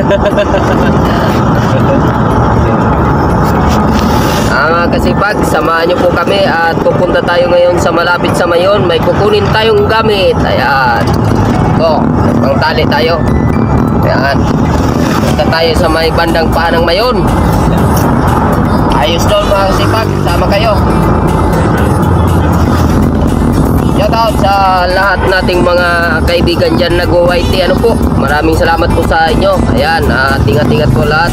Mga kasipag, samahan nyo po kami at pupunta tayo ngayon sa malapit sa Mayon. May kukunin tayong gamit. Ayan. Ito, pangtali tayo. Ayan. Punta tayo sa may bandang paa ng Mayon. Ayos doon mga kasipag, sama kayo. Shout out sa lahat nating mga kaibigan dyan nag-YT. Ano po, maraming salamat po sa inyo. Ayan, ingat-ingat po lahat.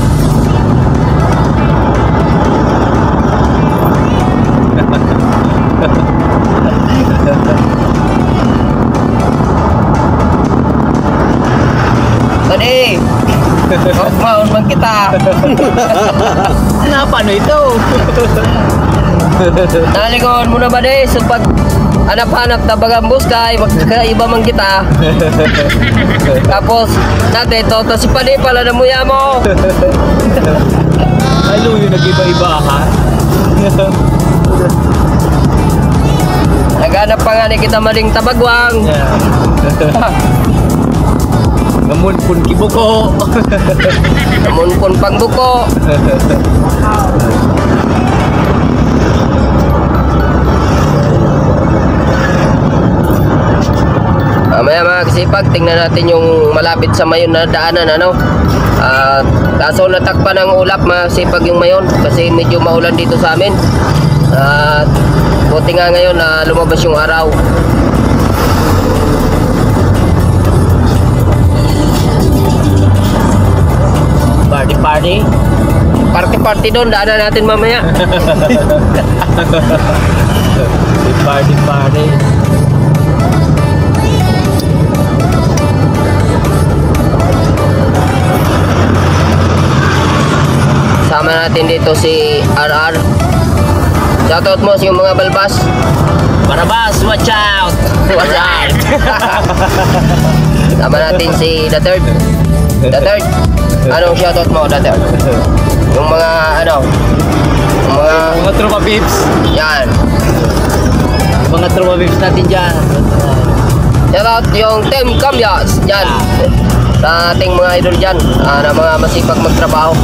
Tadi mau man kita. Kenapa no ito? Nalingon muna ba deh so pag hanap-hanap na bagambos kay magkaiba man kita. Tapos natin to si Padi pala na muya mo. Ano yung nag-iba-iba ha? Naghanap pa nga ni kita maling tabagwang. Namun pun kibuko. Namun pun pangbuko. Mamaya mga kasipag, tingnan natin yung malapit sa Mayon na daanan, ano. Kaso natakpan ng ulap mga kasipag yung Mayon kasi medyo maulan dito sa amin. Buti nga ngayon na lumabas yung araw. Party doon, daanan natin mamaya. Party. Sama natin dito si RR. Shoutout mo sa yung mga balbas. Barabas, watch out! Watch out! Sama natin si The Third. The Third. Anong shoutout mo, The Third? Yung mga ano, yung Mga tropa pips. yan. Mga tropa pips natin dyan. Shoutout yung Team Cambias. Yan. Sa ating mga idol dyan, na mga masipag magtrabaho.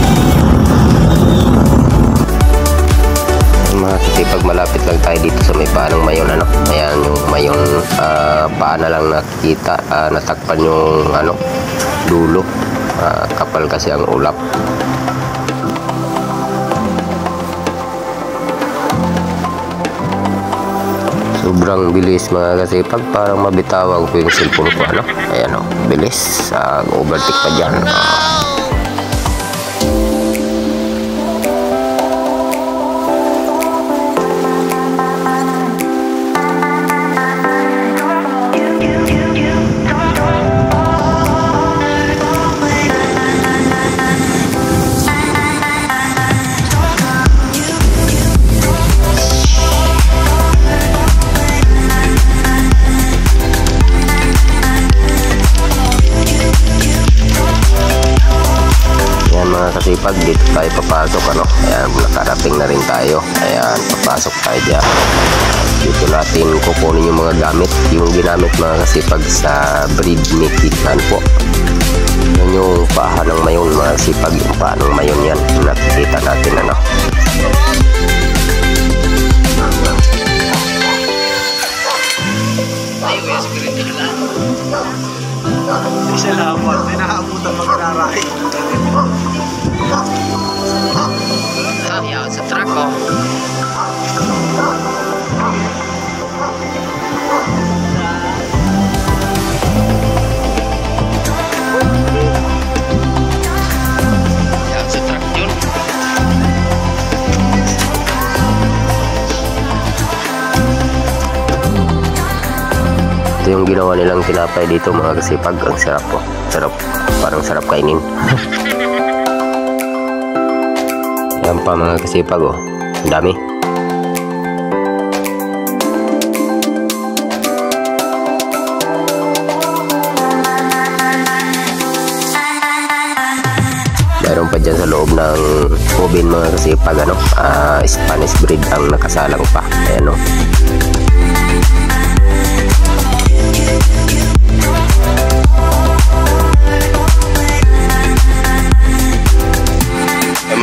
Mga kasipag, malapit lang tayo dito sa may paa ng Mayon, ano. Ayan yung Mayon, paa na lang nakikita, natakpan yung ano, dulo. Kapal kasi ang ulap. Sobrang bilis mga kasipag, parang mabitawag ko yung cellphone ko, ano. Ayan o, bilis, overtake pa dyan. Kasipag, dito tayo papasok, ano. Ayan, nakarating na rin tayo. Ayan, papasok tayo dyan. Dito natin kukunin yung mga gamit, yung ginamit mga kasipag sa breed making, ano po. Yan yung paha ng Mayon mga kasipag, yung paha ng Mayon yan, nakikita natin, ano. Salamat, may nakaabutan mag-araray. Yan, sa truck ko. Yan, sa truck yun. Ito yung ginawa nilang tinapay dito mga kasipag. Ang sarap po. Sarap. Parang sarap kainin. Yan pa mga kasipag, oh. Ang dami. Mayroon pa dyan sa loob ng oven mga kasipag, ano. Spanish breed ang nakasalang pa. Ayan, oh.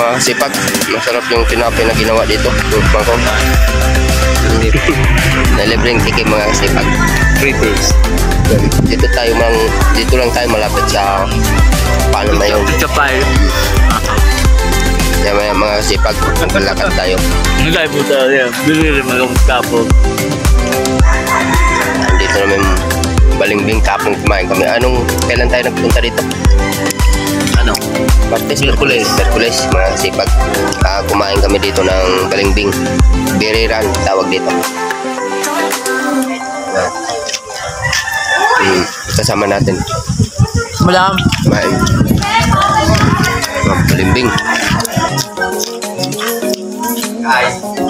mga sipag. Masarap yung tinapay na ginawa dito. Bangkok. Nalibreng tikim mga sipag. Free taste. Dito lang tayo malapit sa paano na yun. Kapay. Kaya mga sipag, maglalakad tayo. Nagay po tayo. Bili rin mga kapog. Dito namin Balimbing kapong kumain kami. Kailan tayo nagpunta dito? Ano? Martes, Merkules, mga sipag. Kumain kami dito ng Balimbing. Biriran, tawag dito. Kasama natin. Malam. Kumain. Balimbing. Ay.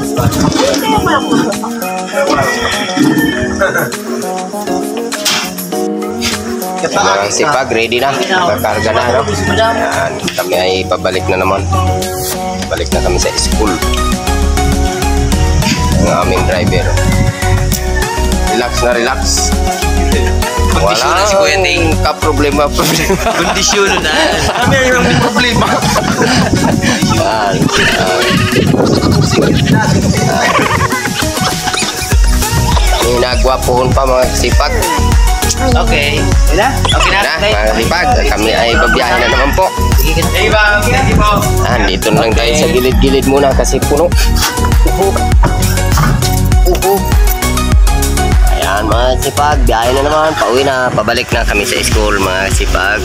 Mga sipag, ready na. Nakakarga na, no? Yan, kami ay pabalik na naman. Balik na kami sa school. Ang aming driver. Relax na relax. Kondisyon na si Kuya Ting. Problema. Kondisyon na. Kami ay yung problema. Yan. Hinagwapoon pa mga sipag. Okay. Okay na? Mga sipag, kami ay babiyahin na naman po. Hey, bang. Thank you po. Dito lang tayo sa gilid-gilid muna kasi puno. Ayan mga sipag, biyahe na naman. Pauwi na, pabalik na kami sa school mga sipag.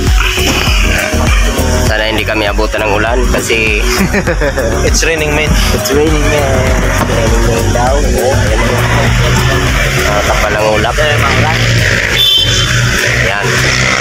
Sana hindi kami abutan ng ulan kasi It's raining, man. it's raining man. Raining man daw. Kapal ang ulap. Ayan.